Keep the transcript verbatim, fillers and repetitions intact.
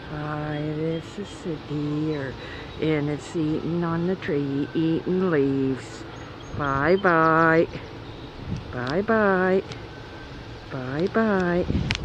Hi, this is a deer, and it's eating on the tree, eating leaves. Bye-bye. Bye-bye. Bye-bye.